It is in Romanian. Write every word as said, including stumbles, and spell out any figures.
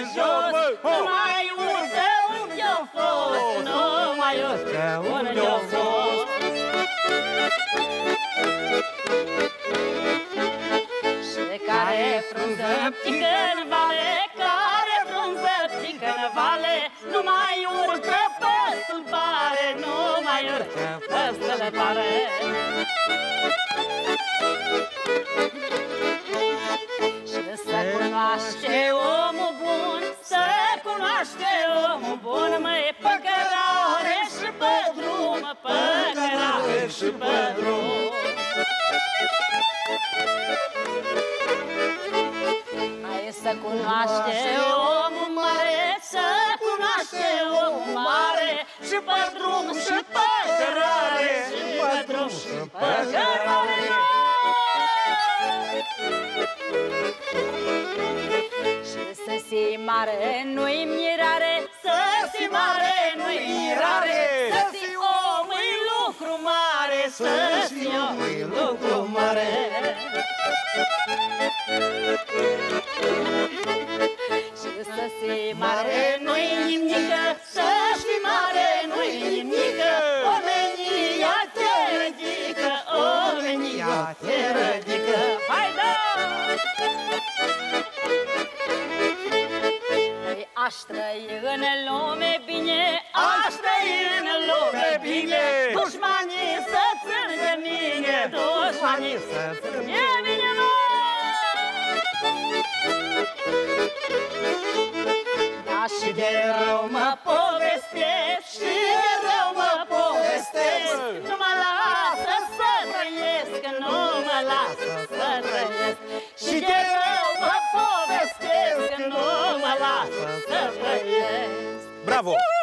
jos, nu mai urcă unde-o fost, nu mai urcă unde-o fost. Și care frunză ptică în vale, care frunză ptică în vale, nu mai urcă pe stâlpare, nu mai urcă pe stâlpare. Și să cunoaște omul bun, să cunoaște omul bun, măi, pe cărare și pe drum, pe cărare și pe drum. Hai să cunoaște omul mare, să cunoaște omul mare, și pe drum și pe cărare, și pe drum și pe cărare. Și să fii mare nu-i mirare, să fii mare nu-i mirare, să fii om e lucru mare, să fii om e lucru mare. Și să fii mare nu-i nimică, să fii mare nu-i nimică, omenia te ridică, omenia te ridică. Hai da! Aș trăi în lume bine, aș trăi în lume bine, dușmanii să țin de mine, dușmanii să țin de mine, mă! Da, și de rău mă povestesc, și de rău mă povestesc, nu mă lasă să trăiesc, nu mă lasă să trăiesc, și de rău mă povestesc, nu mă lasă să trăiesc. Bravo!